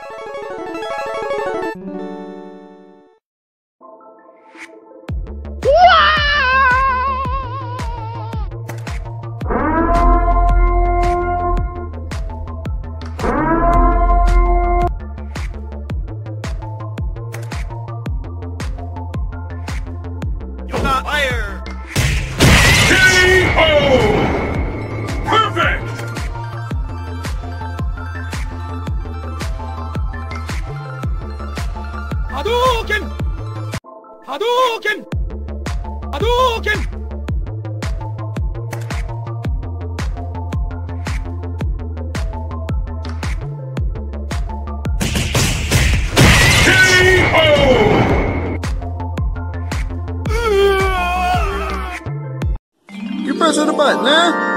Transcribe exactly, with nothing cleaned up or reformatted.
Fire! K O! Perfect! Hadouken! Hadouken! Hadouken! K O! You pressing the button, huh?